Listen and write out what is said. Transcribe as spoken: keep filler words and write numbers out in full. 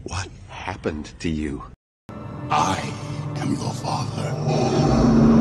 What happened to you? I am your father.